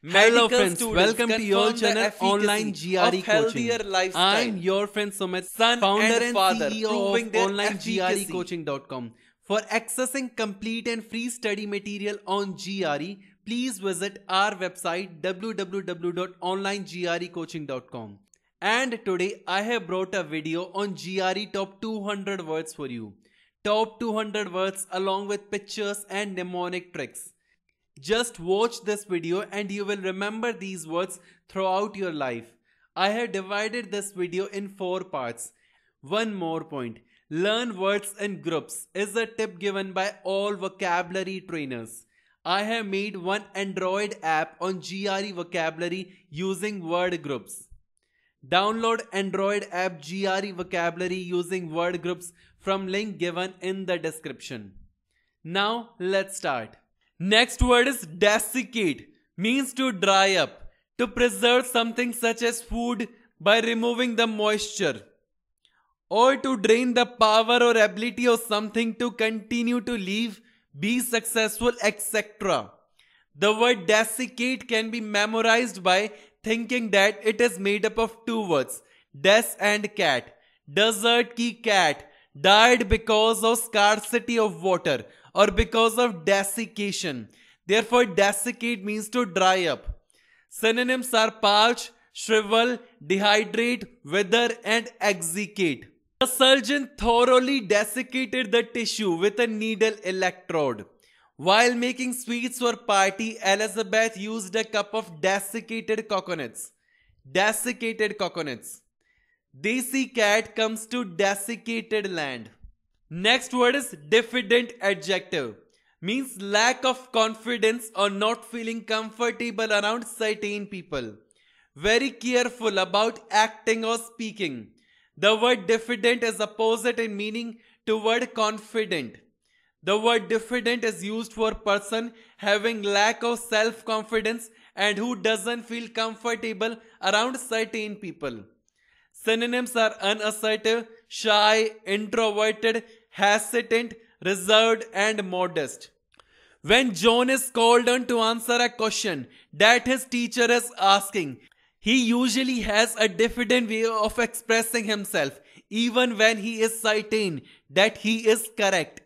Hello Medical friends, students welcome to your confirm the channel efficacy Online GRE of Coaching. healthier lifestyle. I'm your friend Sumit, Son founder and father, CEO proving of their Online efficacy. GREcoaching.com. For accessing complete and free study material on GRE, please visit our website www.onlinegrecoaching.com. And today I have brought a video on GRE top 200 words for you. Top 200 words along with pictures and mnemonic tricks. Just watch this video and you will remember these words throughout your life. I have divided this video in 4 parts. One more point. Learn words in groups is a tip given by all vocabulary trainers. I have made one Android app on GRE vocabulary using word groups. Download Android app GRE vocabulary using word groups from link given in the description. Now let's start. Next word is desiccate, means to dry up, to preserve something such as food by removing the moisture, or to drain the power or ability of something to continue to live, be successful, etc. The word desiccate can be memorized by thinking that it is made up of 2 words, des and cat. Desert ki cat died because of scarcity of water or because of desiccation. Therefore, desiccate means to dry up. Synonyms are parch, shrivel, dehydrate, wither, and exicate. The surgeon thoroughly desiccated the tissue with a needle electrode. While making sweets for party, Elizabeth used a cup of desiccated coconuts. Desiccated coconuts. Desi cat comes to desiccated land. Next word is diffident adjective. Means lack of confidence or not feeling comfortable around certain people. Very careful about acting or speaking. The word diffident is opposite in meaning to word confident. The word diffident is used for person having lack of self-confidence and who doesn't feel comfortable around certain people. Synonyms are unassertive, shy, introverted, hesitant, reserved, and modest. When John is called on to answer a question that his teacher is asking, he usually has a diffident way of expressing himself, even when he is certain that he is correct.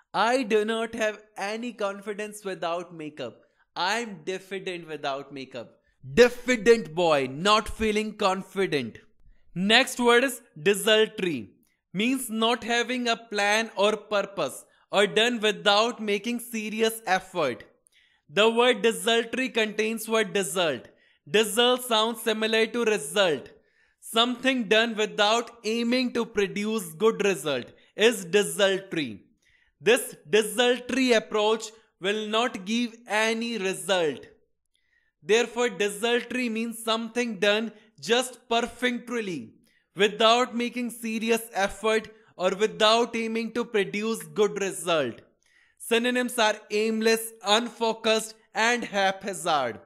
I do not have any confidence without makeup. I am diffident without makeup. Diffident boy, not feeling confident. Next word is desultory. Means not having a plan or purpose or done without making serious effort. The word desultory contains word desult. Desult sounds similar to result. Something done without aiming to produce good result is desultory. This desultory approach will not give any result. Therefore, desultory means something done just perfunctorily, without making serious effort or without aiming to produce good result. Synonyms are aimless, unfocused, and haphazard.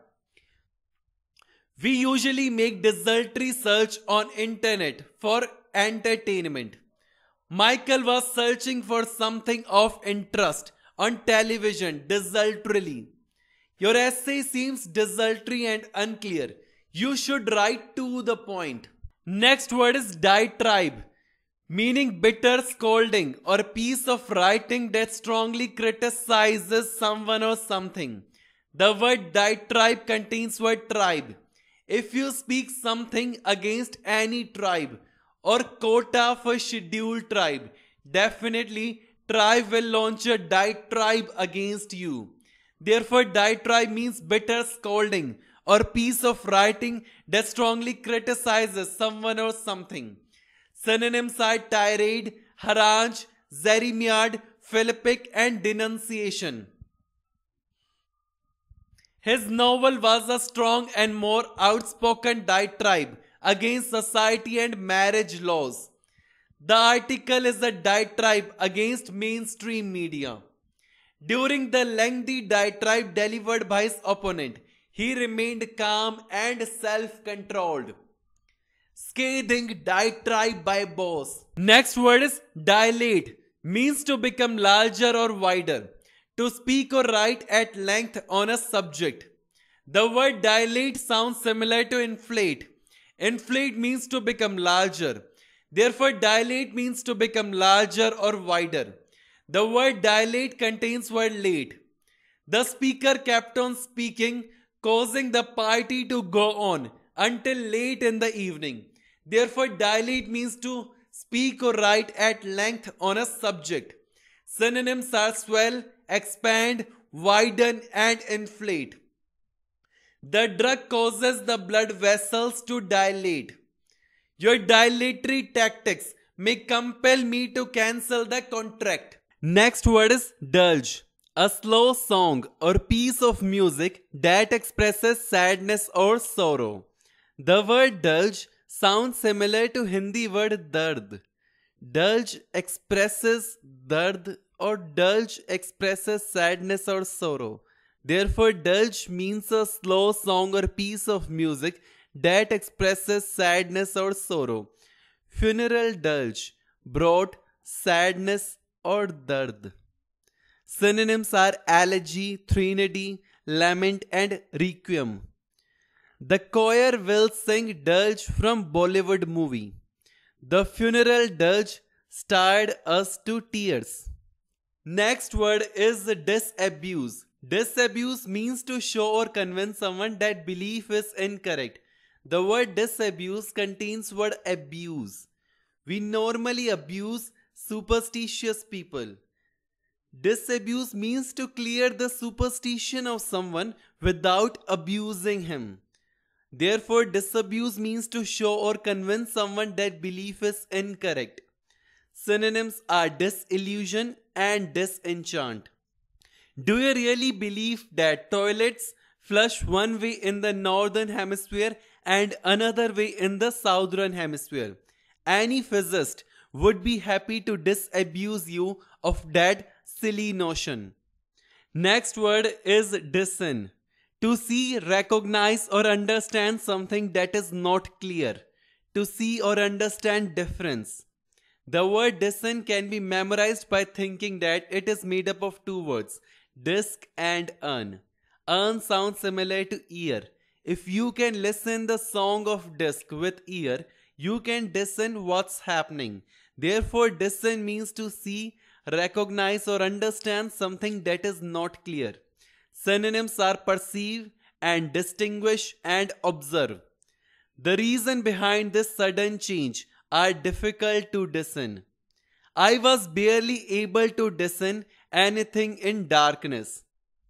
We usually make desultory search on internet for entertainment. Michael was searching for something of interest on television desultorily. Your essay seems desultory and unclear. You should write to the point. Next word is diatribe, meaning bitter scolding or piece of writing that strongly criticizes someone or something. The word diatribe contains word tribe. If you speak something against any tribe or quota for scheduled tribe, definitely tribe will launch a diatribe against you. Therefore, diatribe means bitter scolding or piece of writing that strongly criticizes someone or something. Synonyms are tirade, harangue, jeremiad, philippic, and denunciation. His novel was a strong and more outspoken diatribe against society and marriage laws. The article is a diatribe against mainstream media. During the lengthy diatribe delivered by his opponent, he remained calm and self-controlled. Scathing diatribe by boss. Next word is dilate, means to become larger or wider. To speak or write at length on a subject. The word dilate sounds similar to inflate. Inflate means to become larger. Therefore, dilate means to become larger or wider. The word dilate contains word late. The speaker kept on speaking, causing the party to go on until late in the evening. Therefore, dilate means to speak or write at length on a subject. Synonyms are swell, expand, widen, and inflate. The drug causes the blood vessels to dilate. Your dilatory tactics may compel me to cancel the contract. Next word is dulge, a slow song or piece of music that expresses sadness or sorrow. The word dulge sounds similar to Hindi word dard. Dulge expresses dard or dulge expresses sadness or sorrow. Therefore, dulge means a slow song or piece of music that expresses sadness or sorrow. Funeral dulge brought sadness or dard. Synonyms are elegy, threnody, lament, and requiem. The choir will sing dulge from Bollywood movie. The funeral dulge stirred us to tears. Next word is disabuse. Disabuse means to show or convince someone that belief is incorrect. The word disabuse contains word abuse. We normally abuse superstitious people. Disabuse means to clear the superstition of someone without abusing him. Therefore, disabuse means to show or convince someone that belief is incorrect. Synonyms are disillusion and disenchant. Do you really believe that toilets flush one way in the northern hemisphere and another way in the southern hemisphere? Any physicist would be happy to disabuse you of that silly notion. Next word is discern. To see, recognize or understand something that is not clear. To see or understand difference. The word discern can be memorized by thinking that it is made up of two words, disc and urn. Urn sounds similar to ear. If you can listen the song of disc with ear, you can discern what's happening. Therefore, discern means to see, recognize or understand something that is not clear. Synonyms are perceive and distinguish and observe. The reason behind this sudden change are difficult to discern. I was barely able to discern anything in darkness.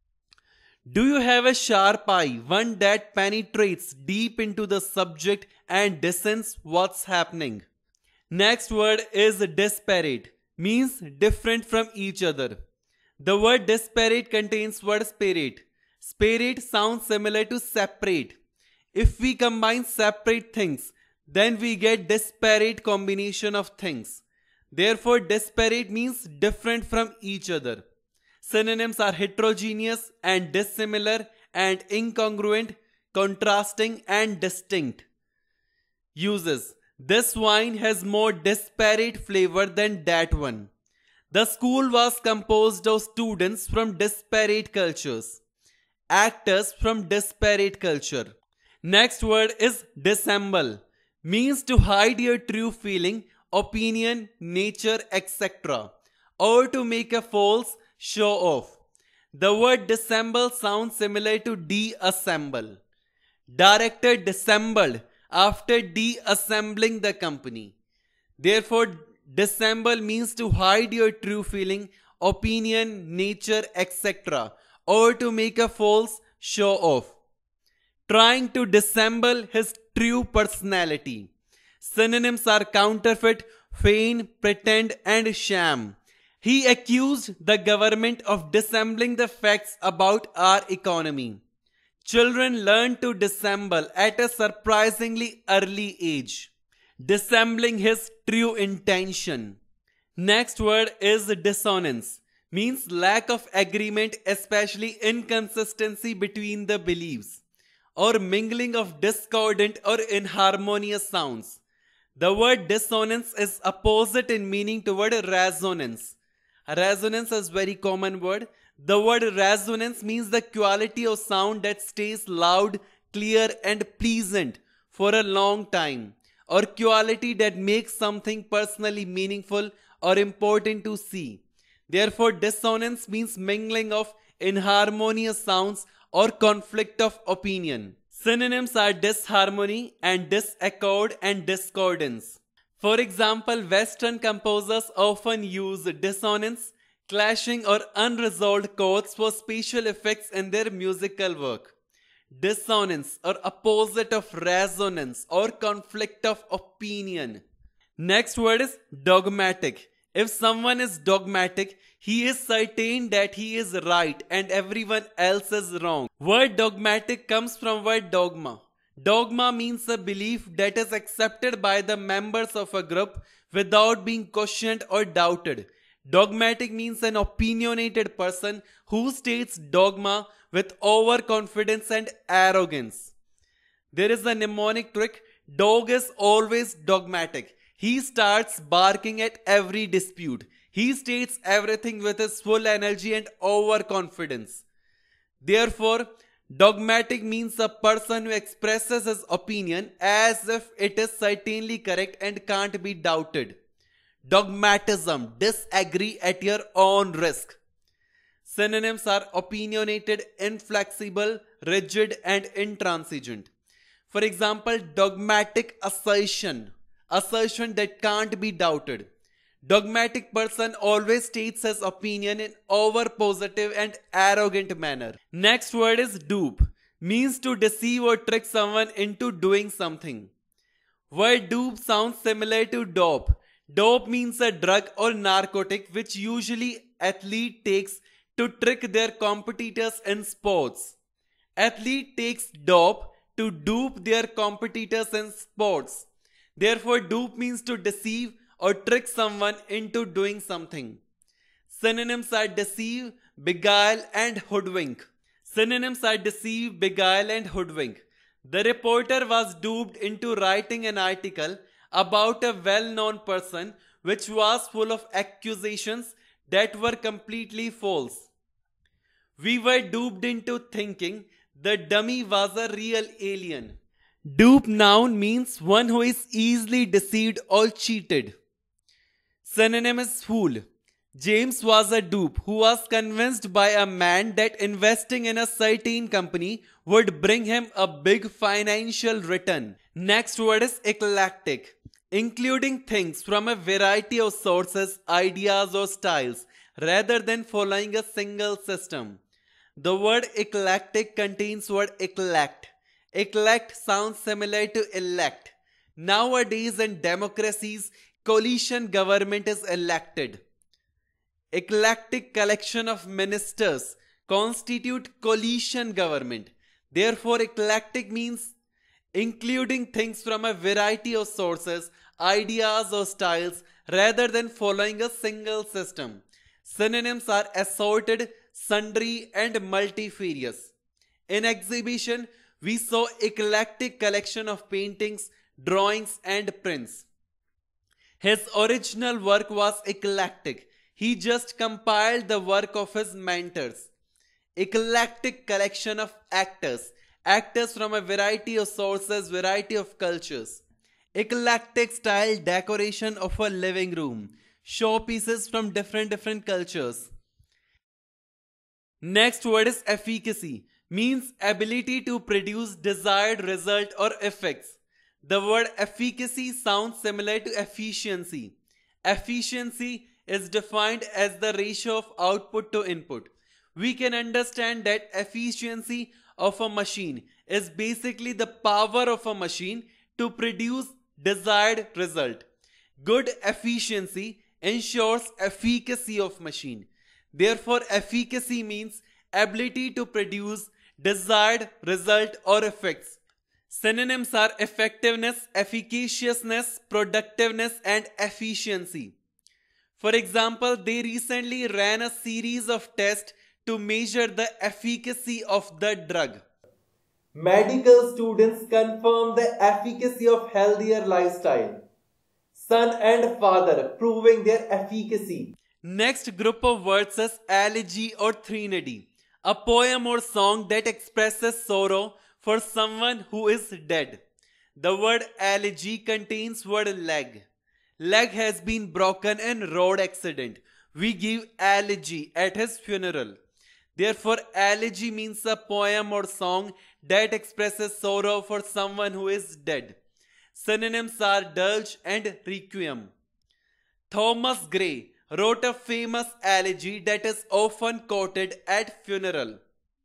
Do you have a sharp eye, one that penetrates deep into the subject and discerns what's happening? Next word is disparate, means different from each other. The word disparate contains word spirit. Spirit sounds similar to separate. If we combine separate things, then we get disparate combination of things. Therefore, disparate means different from each other. Synonyms are heterogeneous and dissimilar and incongruent, contrasting and distinct. Uses: this wine has more disparate flavor than that one. The school was composed of students from disparate cultures. Actors from disparate culture. Next word is dissemble. Means to hide your true feeling, opinion, nature, etc. or to make a false show off. The word dissemble sounds similar to deassemble. Director dissembled after deassembling the company. Therefore, dissemble means to hide your true feeling, opinion, nature, etc. or to make a false show off. Trying to dissemble his true personality. Synonyms are counterfeit, feign, pretend, and sham. He accused the government of dissembling the facts about our economy. Children learn to dissemble at a surprisingly early age, dissembling his true intention. Next word is dissonance, means lack of agreement, especially inconsistency between the beliefs, or mingling of discordant or inharmonious sounds. The word dissonance is opposite in meaning to word resonance. Resonance is very common word. The word resonance means the quality of sound that stays loud, clear, and pleasant for a long time, or quality that makes something personally meaningful or important to see. Therefore, dissonance means mingling of inharmonious sounds or conflict of opinion. Synonyms are disharmony and disaccord and discordance. For example, Western composers often use dissonance, clashing, or unresolved chords for special effects in their musical work. Dissonance or opposite of resonance or conflict of opinion. Next word is dogmatic. If someone is dogmatic, he is certain that he is right and everyone else is wrong. Word dogmatic comes from word dogma. Dogma means a belief that is accepted by the members of a group without being questioned or doubted. Dogmatic means an opinionated person who states dogma with overconfidence and arrogance. There is a mnemonic trick. Dog is always dogmatic. He starts barking at every dispute. He states everything with his full energy and overconfidence. Therefore, dogmatic means a person who expresses his opinion as if it is certainly correct and can't be doubted. Dogmatism, disagree at your own risk. Synonyms are opinionated, inflexible, rigid, and intransigent. For example, dogmatic assertion, assertion that can't be doubted. Dogmatic person always states his opinion in over positive and arrogant manner. Next word is dupe, means to deceive or trick someone into doing something. Word dupe sounds similar to dope. Dope means a drug or narcotic which usually athlete takes to trick their competitors in sports. Athlete takes dope to dupe their competitors in sports. Therefore, dupe means to deceive or trick someone into doing something. Synonyms are deceive, beguile, and hoodwink. Synonyms are deceive, beguile, and hoodwink. The reporter was duped into writing an article about a well-known person which was full of accusations that were completely false. We were duped into thinking the dummy was a real alien. Dupe noun means one who is easily deceived or cheated. Synonym is fool. James was a dupe who was convinced by a man that investing in a certain company would bring him a big financial return. Next word is eclectic, including things from a variety of sources, ideas, or styles, rather than following a single system. The word eclectic contains word eclect. Eclect sounds similar to elect. Nowadays in democracies, coalition government is elected. Eclectic collection of ministers constitute coalition government. Therefore, eclectic means including things from a variety of sources, ideas or styles rather than following a single system. Synonyms are assorted, sundry, and multifarious. In exhibition, we saw eclectic collection of paintings, drawings, and prints. His original work was eclectic. He just compiled the work of his mentors. Eclectic collection of actors. Actors from a variety of sources, variety of cultures. Eclectic style decoration of a living room. Showpieces from different cultures. Next word is efficacy. Means ability to produce desired result or effects. The word efficacy sounds similar to efficiency. Efficiency is defined as the ratio of output to input. We can understand that efficiency of a machine is basically the power of a machine to produce desired result. Good efficiency ensures efficacy of machine. Therefore, efficacy means ability to produce desired result or effects. Synonyms are effectiveness, efficaciousness, productiveness, and efficiency. For example, they recently ran a series of tests to measure the efficacy of the drug. Medical students confirm the efficacy of healthier lifestyle. Son and father proving their efficacy. Next group of words is elegy or threnody, a poem or song that expresses sorrow for someone who is dead. The word elegy contains word leg. Leg has been broken in road accident. We give elegy at his funeral. Therefore, elegy means a poem or song that expresses sorrow for someone who is dead. Synonyms are dirge and requiem. Thomas Gray wrote a famous elegy that is often quoted at funeral.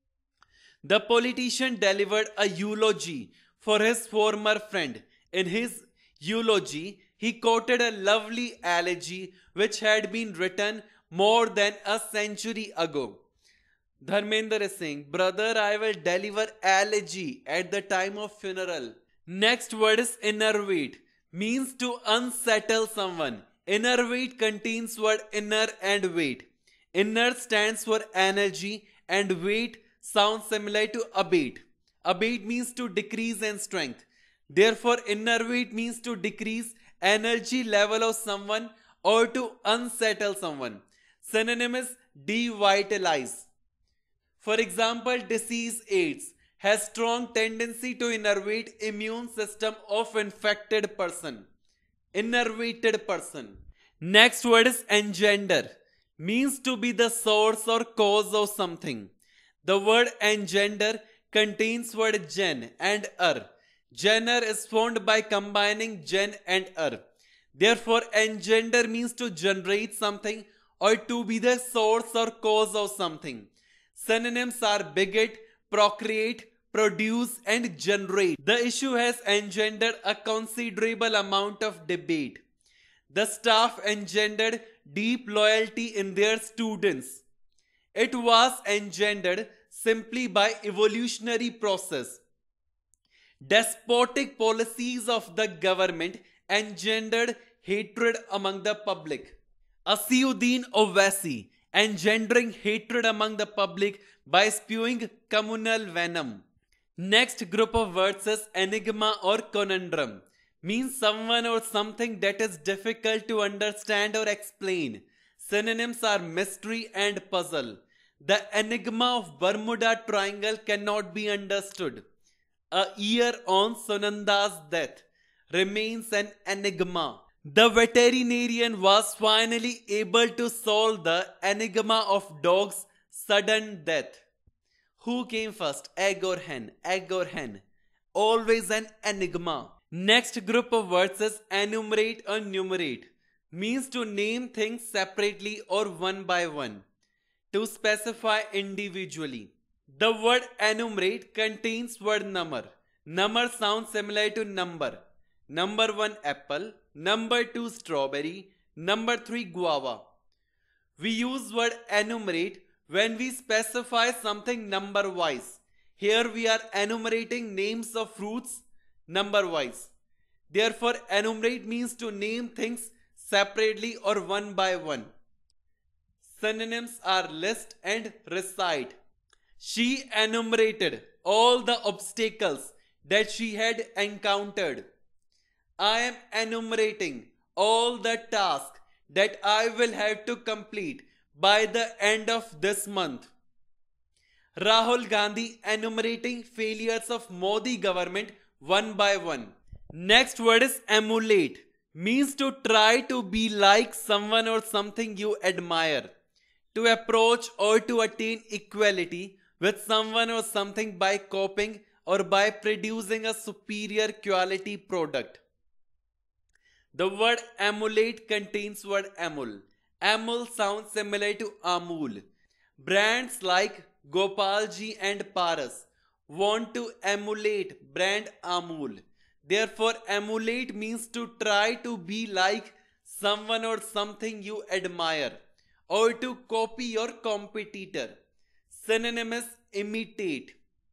The politician delivered a eulogy for his former friend. In his eulogy, he quoted a lovely elegy which had been written more than a century ago. Dharmender is saying, brother, I will deliver elegy at the time of funeral. Next word is innervate, means to unsettle someone. Innervate contains word inner and weight. Inner stands for energy and weight sounds similar to abate. Abate means to decrease in strength. Therefore, innervate means to decrease energy level of someone or to unsettle someone. Synonym is devitalize. For example, disease AIDS has strong tendency to innervate immune system of infected person. Innervated person. Next word is engender, means to be the source or cause of something. The word engender contains word gen and Gener is formed by combining gen and Therefore, engender means to generate something or to be the source or cause of something. Synonyms are beget, procreate, produce and generate. The issue has engendered a considerable amount of debate. The staff engendered deep loyalty in their students. It was engendered simply by evolutionary process. Despotic policies of the government engendered hatred among the public. Asiuddin Owaisi engendering hatred among the public by spewing communal venom. Next group of words is enigma or conundrum, means someone or something that is difficult to understand or explain. Synonyms are mystery and puzzle. The enigma of Bermuda Triangle cannot be understood. A year on Sunanda's death remains an enigma. The veterinarian was finally able to solve the enigma of dog's sudden death. Who came first, egg or hen? Egg or hen? Always an enigma. Next group of words is enumerate or numerate, means to name things separately or one by one, to specify individually. The word enumerate contains word number. Number sounds similar to number. Number 1 apple, number 2 strawberry, number 3 guava. We use word enumerate when we specify something number wise. Here we are enumerating names of fruits number wise. Therefore, enumerate means to name things separately or one by one. Synonyms are list and recite. She enumerated all the obstacles that she had encountered. I am enumerating all the tasks that I will have to complete by the end of this month. Rahul Gandhi enumerating failures of Modi government one by one. Next word is emulate, means to try to be like someone or something you admire. To approach or to attain equality with someone or something by copying or by producing a superior quality product. The word emulate contains word amul. Amul sounds similar to Amul. Brands like Gopalji and Paras want to emulate brand Amul. Therefore, emulate means to try to be like someone or something you admire or to copy your competitor. Synonym is imitate.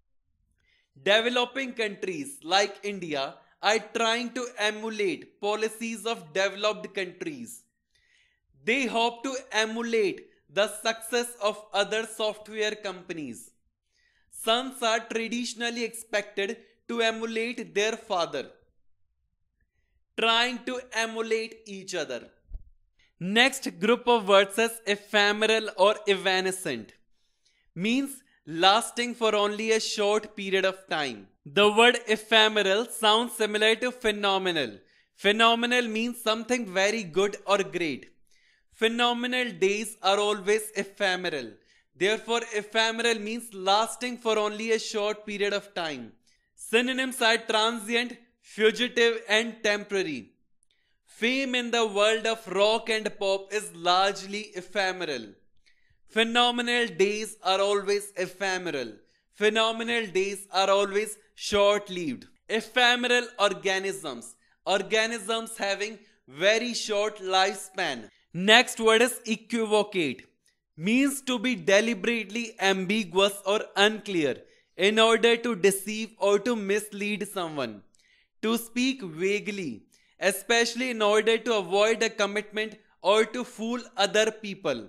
Developing countries like India are trying to emulate policies of developed countries. They hope to emulate the success of other software companies. Sons are traditionally expected to emulate their father, trying to emulate each other. Next group of words is ephemeral or evanescent. Means lasting for only a short period of time. The word ephemeral sounds similar to phenomenal. Phenomenal means something very good or great. Phenomenal days are always ephemeral. Therefore, ephemeral means lasting for only a short period of time. Synonyms are transient, fugitive, and temporary. Fame in the world of rock and pop is largely ephemeral. Phenomenal days are always ephemeral. Phenomenal days are always short-lived. Ephemeral organisms. Organisms having very short lifespan. Next word is equivocate. Means to be deliberately ambiguous or unclear in order to deceive or to mislead someone. To speak vaguely, especially in order to avoid a commitment or to fool other people.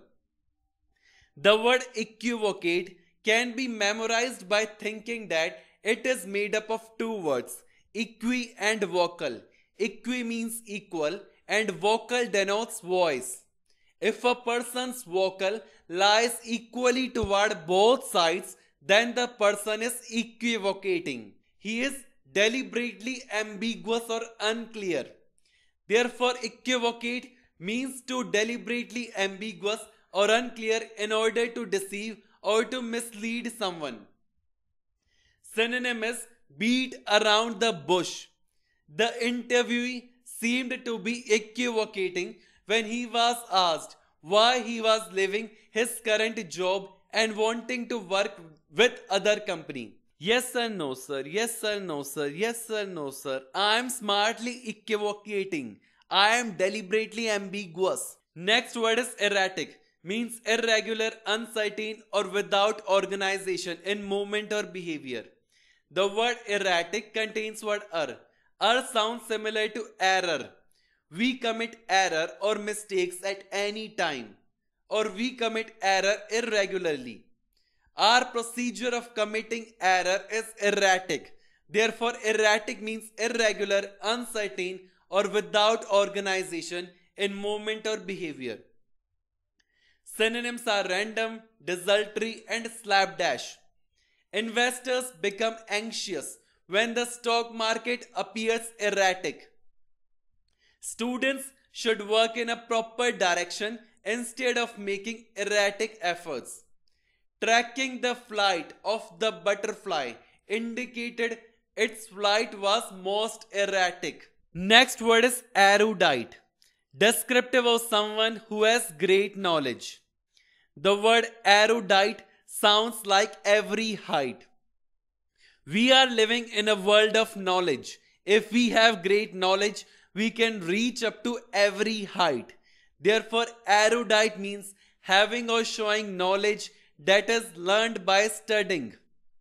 The word equivocate can be memorized by thinking that it is made up of two words, equi and vocal. Equi means equal and vocal denotes voice. If a person's vocal lies equally toward both sides, then the person is equivocating. He is deliberately ambiguous or unclear. Therefore, equivocate means to deliberately ambiguous or unclear in order to deceive or to mislead someone. Synonym is beat around the bush. The interviewee seemed to be equivocating when he was asked why he was leaving his current job and wanting to work with other company. Yes sir, no sir, yes sir, no sir, yes sir, no sir. I am smartly equivocating. I am deliberately ambiguous. Next word is erratic. Means irregular, uncertain or without organization in movement or behavior. The word erratic contains word er. Er sounds similar to error. We commit error or mistakes at any time, or we commit error irregularly. Our procedure of committing error is erratic. Therefore, erratic means irregular, uncertain or without organization in movement or behavior. Synonyms are random, desultory and slapdash. Investors become anxious when the stock market appears erratic. Students should work in a proper direction instead of making erratic efforts. Tracking the flight of the butterfly indicated its flight was most erratic. Next word is erudite. Descriptive of someone who has great knowledge. The word erudite sounds like every height. We are living in a world of knowledge. If we have great knowledge, we can reach up to every height. Therefore, erudite means having or showing knowledge that is learned by studying.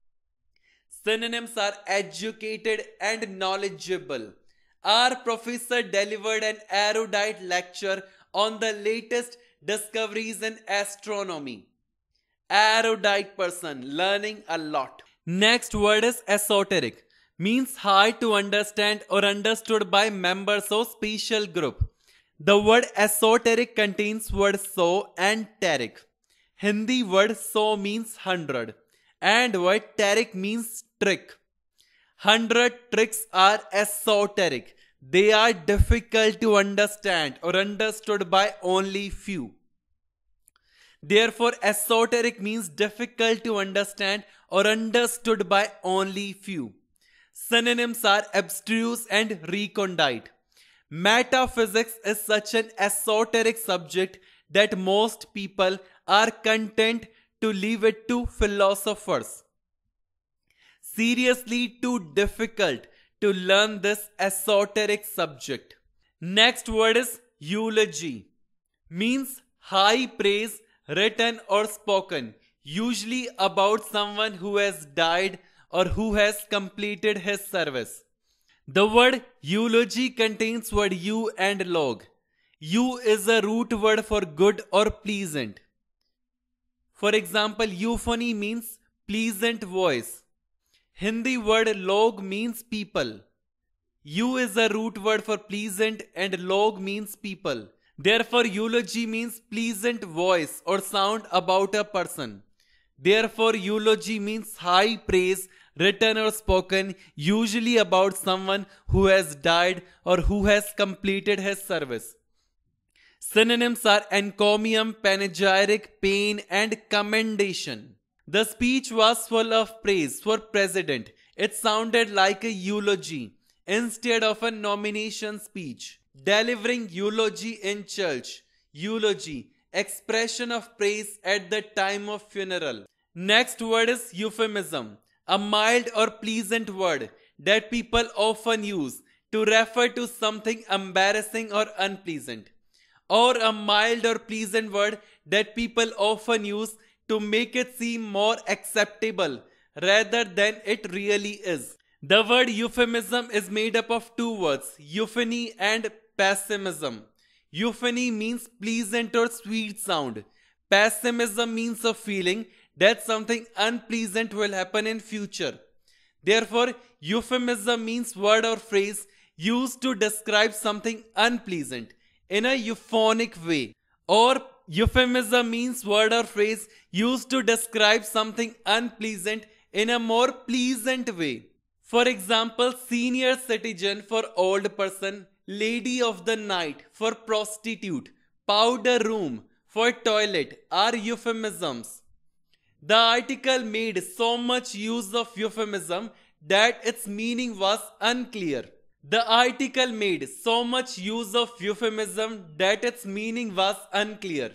Synonyms are educated and knowledgeable. Our professor delivered an erudite lecture on the latest discoveries in astronomy. Erudite person, learning a lot. Next word is esoteric. Means hard to understand or understood by members of special group. The word esoteric contains word so and teric. Hindi word so means 100 and word teric means trick. 100 tricks are esoteric. They are difficult to understand or understood by only few. Therefore, esoteric means difficult to understand or understood by only few. Synonyms are abstruse and recondite. Metaphysics is such an esoteric subject that most people are content to leave it to philosophers. Seriously too difficult to learn this esoteric subject. Next word is eulogy. Means high praise written or spoken, usually about someone who has died or who has completed his service. The word eulogy contains word eu and log. Eu is a root word for good or pleasant. For example, euphony means pleasant voice. Hindi word log means people. Eu is a root word for pleasant and log means people. Therefore, eulogy means pleasant voice or sound about a person. Therefore, eulogy means high praise, written or spoken, usually about someone who has died or who has completed his service. Synonyms are encomium, panegyric, pain, and commendation. The speech was full of praise for president. It sounded like a eulogy instead of a nomination speech. Delivering eulogy in church. Eulogy, expression of praise at the time of funeral. Next word is euphemism, a mild or pleasant word that people often use to refer to something embarrassing or unpleasant, or a mild or pleasant word that people often use to make it seem more acceptable rather than it really is. The word euphemism is made up of two words, euphony and pessimism. Euphony means pleasant or sweet sound. Pessimism means a feeling that something unpleasant will happen in future. Therefore, euphemism means word or phrase used to describe something unpleasant in a euphonic way, or euphemism means word or phrase used to describe something unpleasant in a more pleasant way. For example, senior citizen for old person, lady of the night for prostitute, powder room for toilet are euphemisms. The article made so much use of euphemism that its meaning was unclear. The article made so much use of euphemism that its meaning was unclear.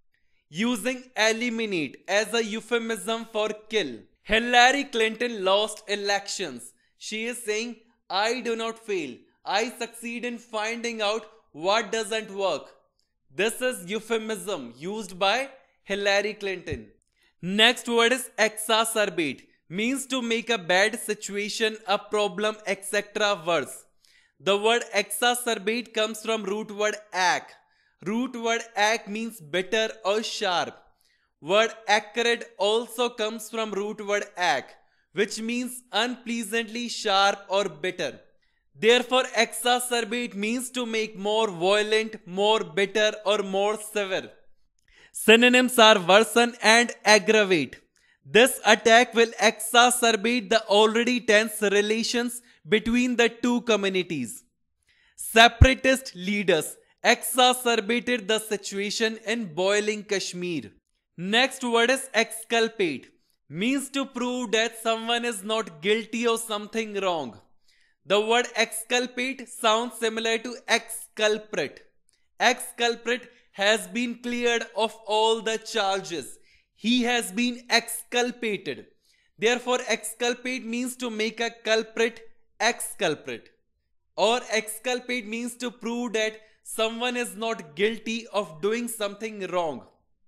Using eliminate as a euphemism for kill. Hillary Clinton lost elections. She is saying, I do not fail. I succeed in finding out what doesn't work. This is euphemism used by Hillary Clinton. Next word is exacerbate. Means to make a bad situation, a problem, etc. worse. The word exacerbate comes from root word ac. Root word ac means bitter or sharp. Word acrid also comes from root word ac, which means unpleasantly sharp or bitter. Therefore, exacerbate means to make more violent, more bitter, or more severe. Synonyms are worsen and aggravate. This attack will exacerbate the already tense relations between the two communities. Separatist leaders exacerbated the situation in boiling Kashmir. Next word is exculpate. Means to prove that someone is not guilty of something wrong. The word exculpate sounds similar to exculpate. Exculpate has been cleared of all the charges. He has been exculpated. Therefore, exculpate means to make a culprit exculpate. Or exculpate means to prove that someone is not guilty of doing something wrong.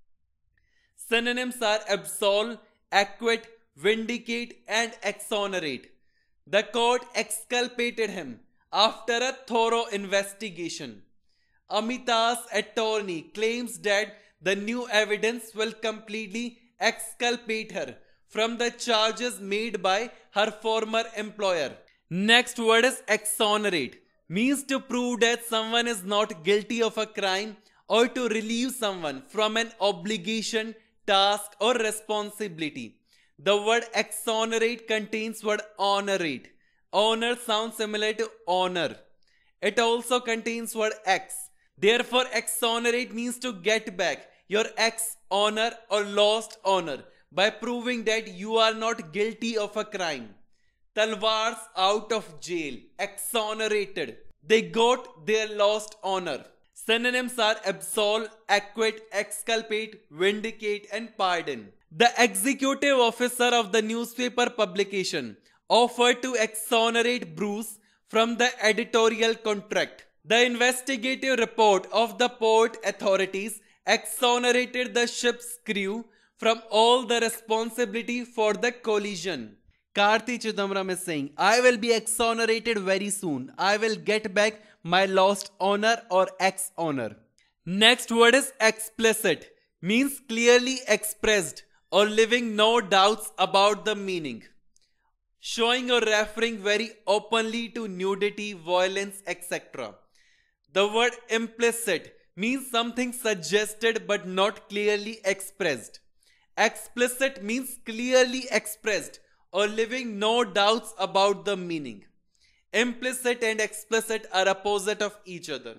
Synonyms are absolve, acquit, vindicate, and exonerate. The court exculpated him after a thorough investigation. Amita's attorney claims that the new evidence will completely exculpate her from the charges made by her former employer. Next word is exonerate. Means to prove that someone is not guilty of a crime or to relieve someone from an obligation, task, or responsibility. The word exonerate contains word honorate. Honor sounds similar to honor. It also contains word ex. Therefore, exonerate means to get back your ex-honor or lost honor by proving that you are not guilty of a crime. Talwars out of jail, exonerated. They got their lost honor. Synonyms are absolve, acquit, exculpate, vindicate, and pardon. The executive officer of the newspaper publication offered to exonerate Bruce from the editorial contract. The investigative report of the port authorities exonerated the ship's crew from all the responsibility for the collision. Karthi Chidambaram is saying, I will be exonerated very soon. I will get back my lost honor or ex-honor. Next word is explicit. Means clearly expressed or leaving no doubts about the meaning. Showing or referring very openly to nudity, violence, etc. The word implicit means something suggested but not clearly expressed. Explicit means clearly expressed or leaving no doubts about the meaning. Implicit and explicit are opposite of each other.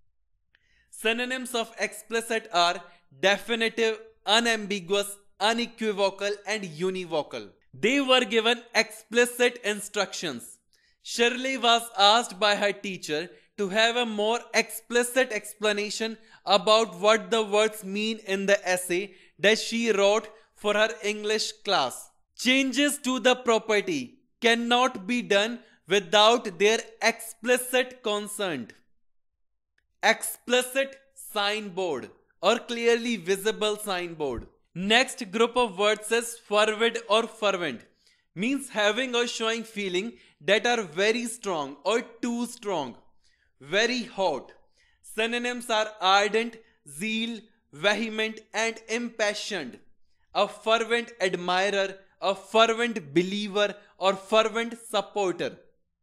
Synonyms of explicit are definitive, unambiguous, unequivocal, and univocal. They were given explicit instructions. Shirley was asked by her teacher to have a more explicit explanation about what the words mean in the essay that she wrote for her English class. Changes to the property cannot be done without their explicit consent. Explicit signboard or clearly visible signboard. Next group of words is fervid or fervent, means having or showing feeling that are very strong or too strong. Very hot. Synonyms are ardent, zeal, vehement, and impassioned. A fervent admirer, a fervent believer, or fervent supporter.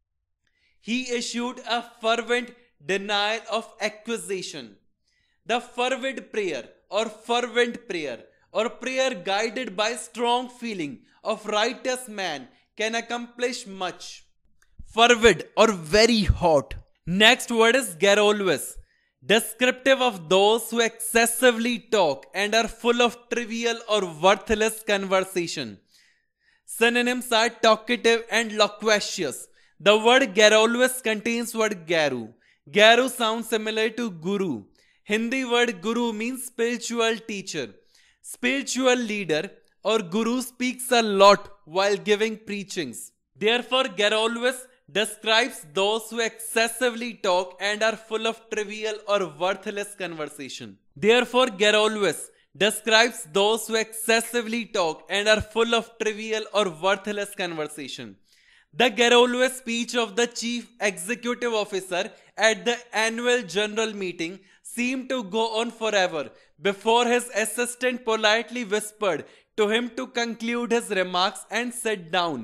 He issued a fervent denial of accusation. The fervid prayer or fervent prayer or prayer guided by strong feeling of righteous man can accomplish much. Fervid or very hot. Next word is garrulous, descriptive of those who excessively talk and are full of trivial or worthless conversation. Synonyms are talkative and loquacious. The word garrulous contains word garu. Garu sounds similar to guru. Hindi word guru means spiritual teacher. Spiritual leader or guru speaks a lot while giving preachings. Therefore, garrulous describes those who excessively talk and are full of trivial or worthless conversation. Therefore, garrulous describes those who excessively talk and are full of trivial or worthless conversation. The garrulous speech of the chief executive officer at the annual general meeting seemed to go on forever before his assistant politely whispered to him to conclude his remarks and sit down.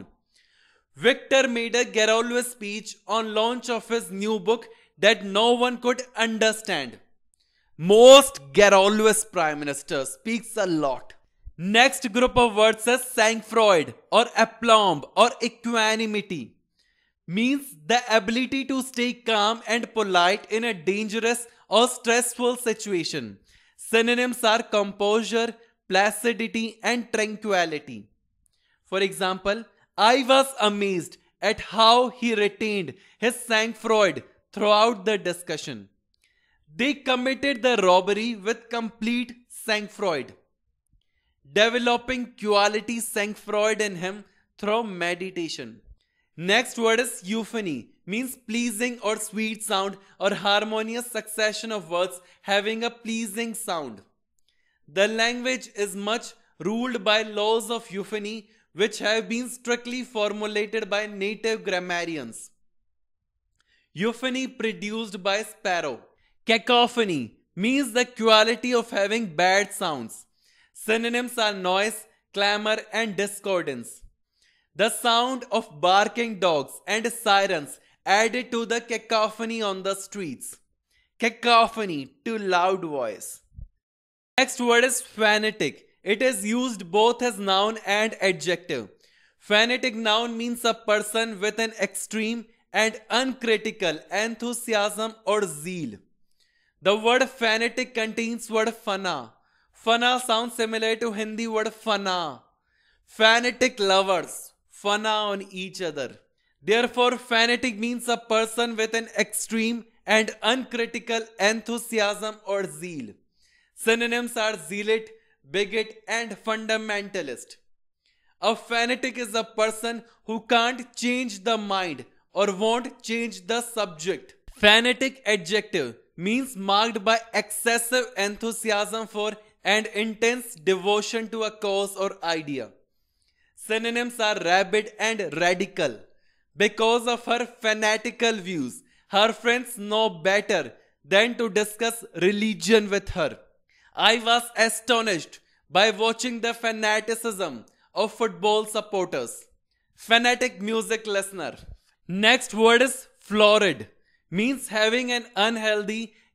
Victor made a garrulous speech on launch of his new book that no one could understand. Most garrulous prime minister speaks a lot. Next group of words is sang-froid or aplomb or equanimity. Means the ability to stay calm and polite in a dangerous or stressful situation. Synonyms are composure, placidity, and tranquility. For example, I was amazed at how he retained his sang-froid throughout the discussion. They committed the robbery with complete sang-froid, developing quality sang-froid in him through meditation. Next word is euphony, means pleasing or sweet sound or harmonious succession of words having a pleasing sound. The language is much ruled by laws of euphony which have been strictly formulated by native grammarians. Euphony produced by sparrow. Cacophony means the quality of having bad sounds. Synonyms are noise, clamor, and discordance. The sound of barking dogs and sirens added to the cacophony on the streets. Cacophony, to loud voice. Next word is fanatic. It is used both as noun and adjective. Fanatic noun means a person with an extreme and uncritical enthusiasm or zeal. The word fanatic contains word fana. Fana sounds similar to Hindi word fana. Fanatic lovers fana on each other. Therefore, fanatic means a person with an extreme and uncritical enthusiasm or zeal. Synonyms are zealot, bigot, and fundamentalist. A fanatic is a person who can't change the mind or won't change the subject. Fanatic adjective means marked by excessive enthusiasm for and intense devotion to a cause or idea. Synonyms are rabid and radical. Because of her fanatical views, her friends know better than to discuss religion with her. I was astonished by watching the fanaticism of football supporters. Fanatic music listener. Next word is florid. Means having an unhealthy,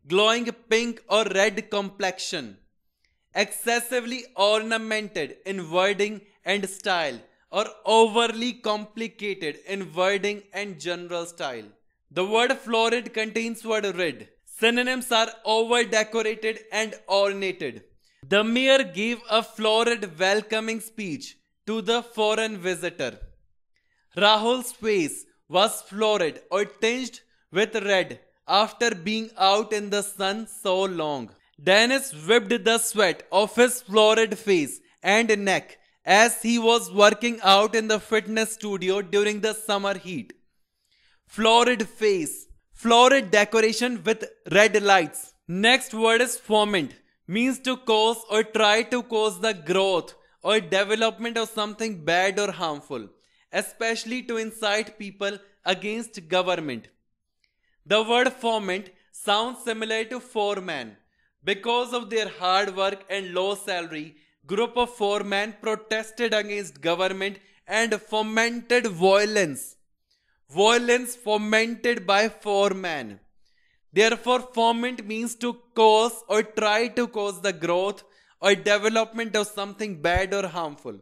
glowing pink or red complexion, excessively ornamented in wording and style, or overly complicated in wording and general style. The word florid contains word rid. Synonyms are over decorated and ornated. The mayor gave a florid welcoming speech to the foreign visitor. Rahul's face was florid or tinged with red after being out in the sun so long. Dennis wiped the sweat off his florid face and neck as he was working out in the fitness studio during the summer heat. Florid face, florid decoration with red lights. Next word is foment, means to cause or try to cause the growth or development of something bad or harmful, especially to incite people against government. The word foment sounds similar to foreman. Because of their hard work and low salary, group of foremen protested against government and fomented violence. Violence fomented by foreman. Therefore, foment means to cause or try to cause the growth or development of something bad or harmful.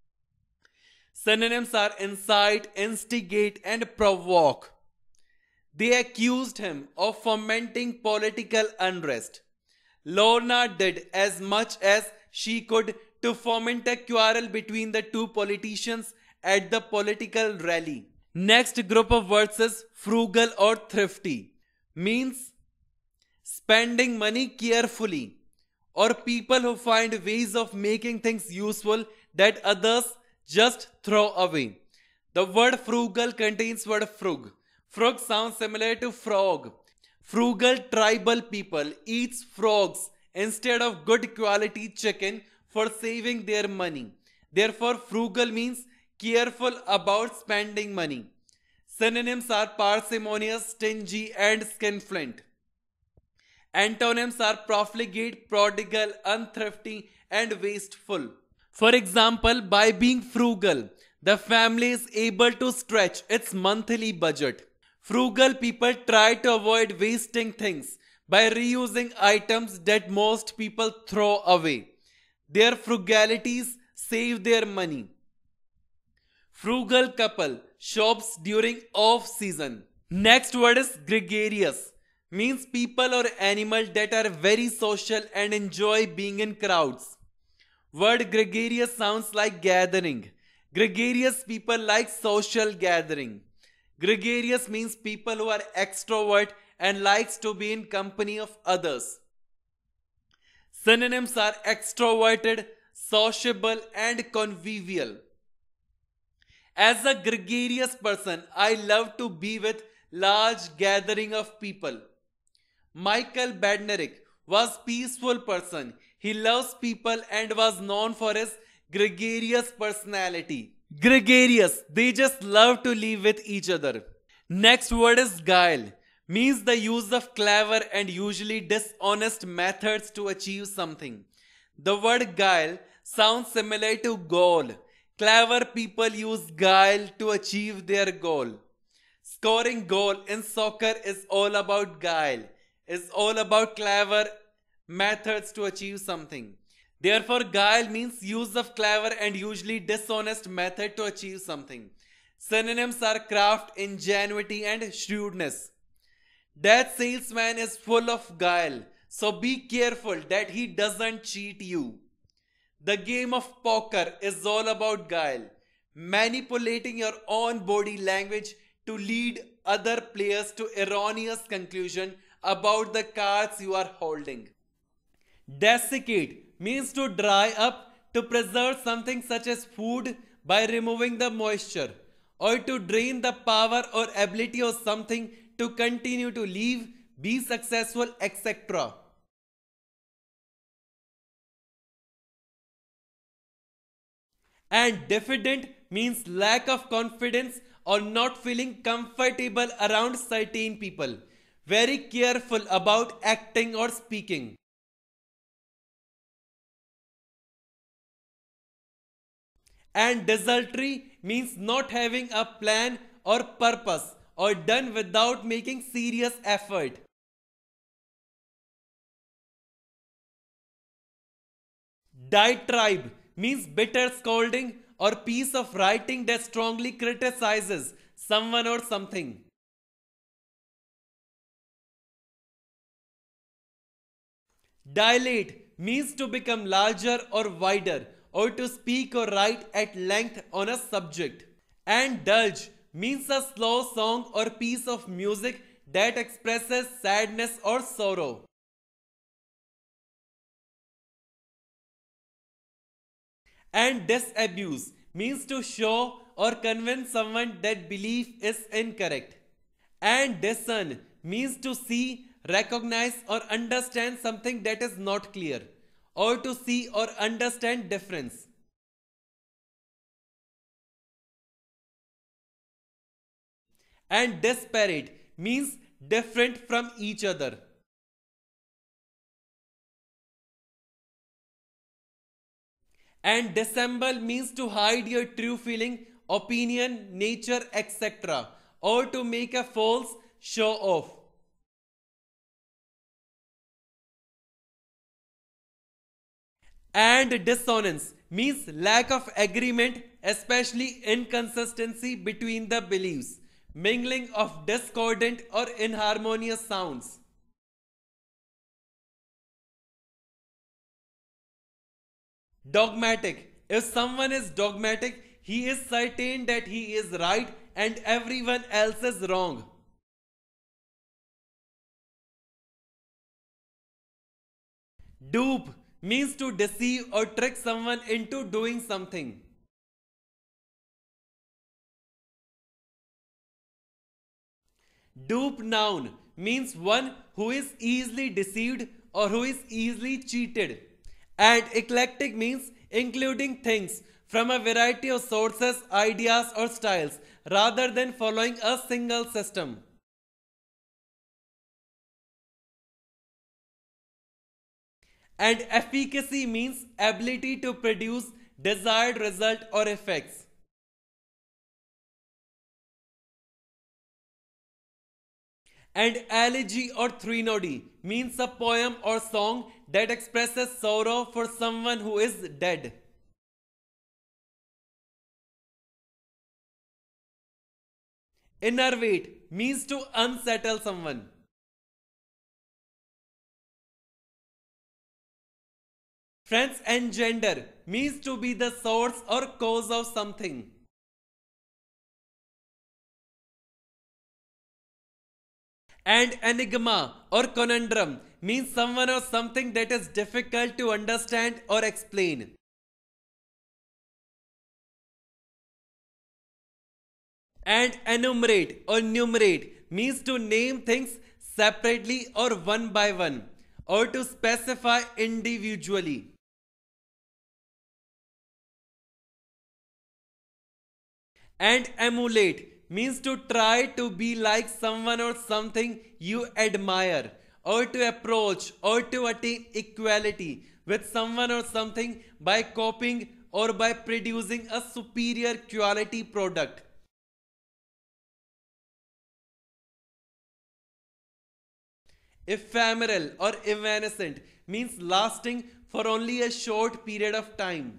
Synonyms are incite, instigate, and provoke. They accused him of fomenting political unrest. Lorna did as much as she could to foment a quarrel between the two politicians at the political rally. Next group of words is frugal or thrifty. Means spending money carefully, or people who find ways of making things useful that others just throw away. The word frugal contains word frug. Frog sounds similar to frog. Frugal tribal people eats frogs instead of good quality chicken for saving their money. Therefore, frugal means careful about spending money. Synonyms are parsimonious, stingy, and skinflint. Antonyms are profligate, prodigal, unthrifty, and wasteful. For example, by being frugal, the family is able to stretch its monthly budget. Frugal people try to avoid wasting things by reusing items that most people throw away. Their frugalities save their money. Frugal couple shops during off season. Next word is gregarious. Means people or animal that are very social and enjoy being in crowds. Word gregarious sounds like gathering. Gregarious people like social gathering. Gregarious means people who are extrovert and likes to be in company of others. Synonyms are extroverted, sociable, and convivial. As a gregarious person, I love to be with large gathering of people. Michael Badnarik was peaceful person. He loves people and was known for his gregarious personality. Gregarious, they just love to live with each other. Next word is guile. Means the use of clever and usually dishonest methods to achieve something. The word guile sounds similar to goal. Clever people use guile to achieve their goal. Scoring goal in soccer is all about guile. It's all about clever methods to achieve something. Therefore, guile means use of clever and usually dishonest method to achieve something. Synonyms are craft, ingenuity, and shrewdness. That salesman is full of guile, so be careful that he doesn't cheat you. The game of poker is all about guile, manipulating your own body language to lead other players to erroneous conclusion about the cards you are holding. Desiccate means to dry up, to preserve something such as food by removing the moisture, or to drain the power or ability of something to continue to live, be successful, etc. And diffident means lack of confidence or not feeling comfortable around certain people. Very careful about acting or speaking. And desultory means not having a plan or purpose or done without making serious effort. Diatribe means bitter scolding or piece of writing that strongly criticizes someone or something. Dilate means to become larger or wider or to speak or write at length on a subject. And dulge means a slow song or piece of music that expresses sadness or sorrow. And disabuse means to show or convince someone that belief is incorrect. And discern means to see, recognize, or understand something that is not clear, or to see or understand difference. And disparate means different from each other. And dissemble means to hide your true feeling, opinion, nature, etc., or to make a false show off. And dissonance means lack of agreement, especially inconsistency between the beliefs, mingling of discordant or inharmonious sounds. Dogmatic. If someone is dogmatic, he is certain that he is right and everyone else is wrong. Dupe means to deceive or trick someone into doing something. Dupe noun means one who is easily deceived or who is easily cheated. And eclectic means including things from a variety of sources, ideas, or styles rather than following a single system. And efficacy means ability to produce desired result or effects. And elegy or threnody means a poem or song that expresses sorrow for someone who is dead. Innervate means to unsettle someone. Friends, engender means to be the source or cause of something. And enigma or conundrum means someone or something that is difficult to understand or explain. And enumerate or numerate means to name things separately or one by one, or to specify individually. And emulate means to try to be like someone or something you admire, or to approach or to attain equality with someone or something by copying or by producing a superior quality product. Ephemeral or evanescent means lasting for only a short period of time.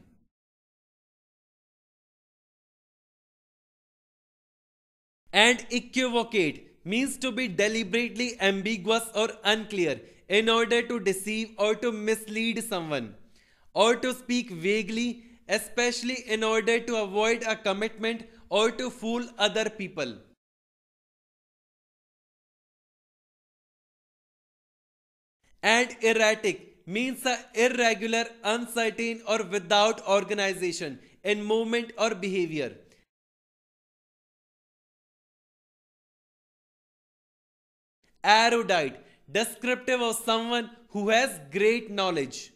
And equivocate means to be deliberately ambiguous or unclear in order to deceive or to mislead someone, or to speak vaguely, especially in order to avoid a commitment or to fool other people. And erratic means a irregular, uncertain, or without organization in movement or behavior. Erudite, descriptive of someone who has great knowledge.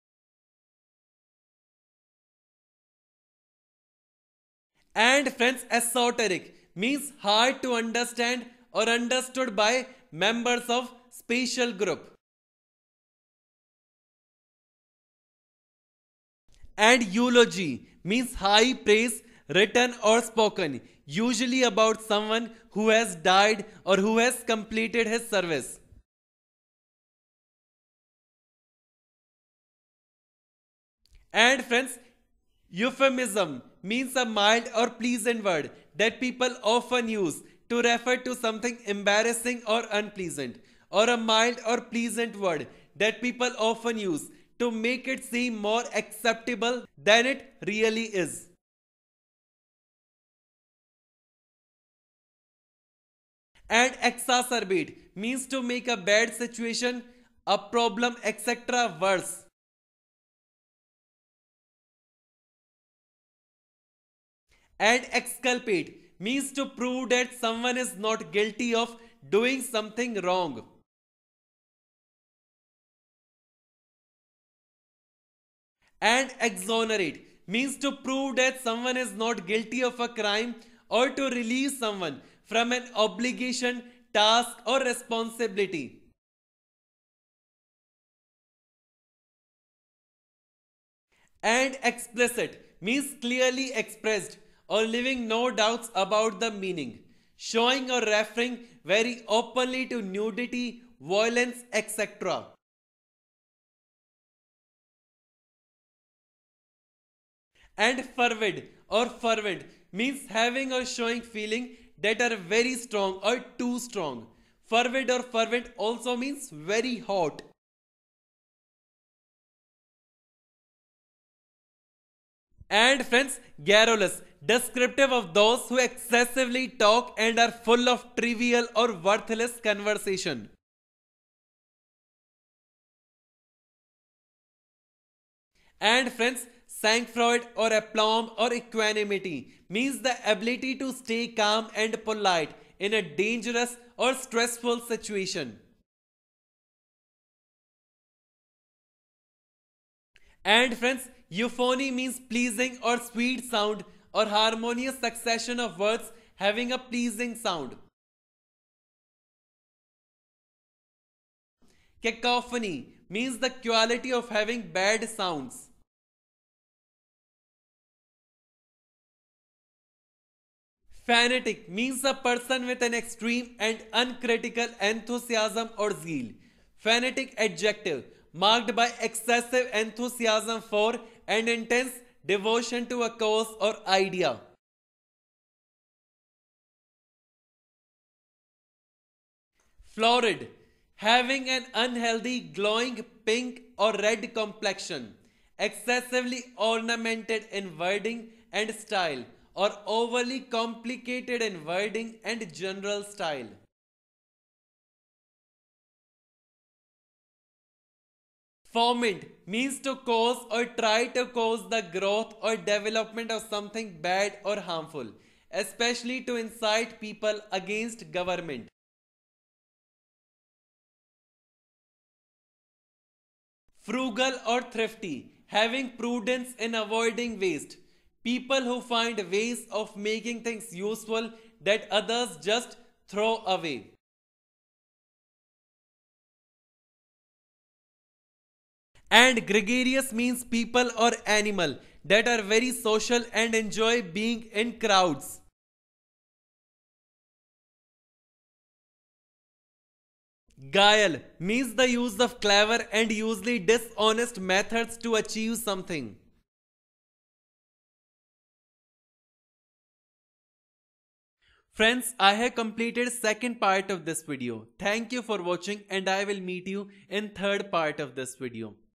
And friends, esoteric means hard to understand or understood by members of special group. And eulogy means high praise written or spoken, usually about someone who has died or who has completed his service. And friends, euphemism means a mild or pleasant word that people often use to refer to something embarrassing or unpleasant, or a mild or pleasant word that people often use to make it seem more acceptable than it really is. And exacerbate means to make a bad situation, a problem, etc. worse. And exculpate means to prove that someone is not guilty of doing something wrong. And exonerate means to prove that someone is not guilty of a crime or to release someone from an obligation, task, or responsibility. And explicit means clearly expressed or leaving no doubts about the meaning, showing or referring very openly to nudity, violence, etc. And fervid or fervent means having or showing feeling that are very strong or too strong. Fervid or fervent also means very hot. And friends, garrulous, descriptive of those who excessively talk and are full of trivial or worthless conversation. And friends, sang-froid or aplomb or equanimity means the ability to stay calm and polite in a dangerous or stressful situation. And friends, euphony means pleasing or sweet sound or harmonious succession of words having a pleasing sound. Cacophony means the quality of having bad sounds. Fanatic means a person with an extreme and uncritical enthusiasm or zeal. Fanatic adjective marked by excessive enthusiasm for and intense devotion to a cause or idea. Florid, having an unhealthy glowing pink or red complexion, excessively ornamented in wording and style, or overly complicated in wording and general style. Foment means to cause or try to cause the growth or development of something bad or harmful, especially to incite people against government. Frugal or thrifty, having prudence in avoiding waste. People who find ways of making things useful that others just throw away. And gregarious means people or animal that are very social and enjoy being in crowds. Guile means the use of clever and usually dishonest methods to achieve something. Friends, I have completed second part of this video. Thank you for watching and I will meet you in third part of this video.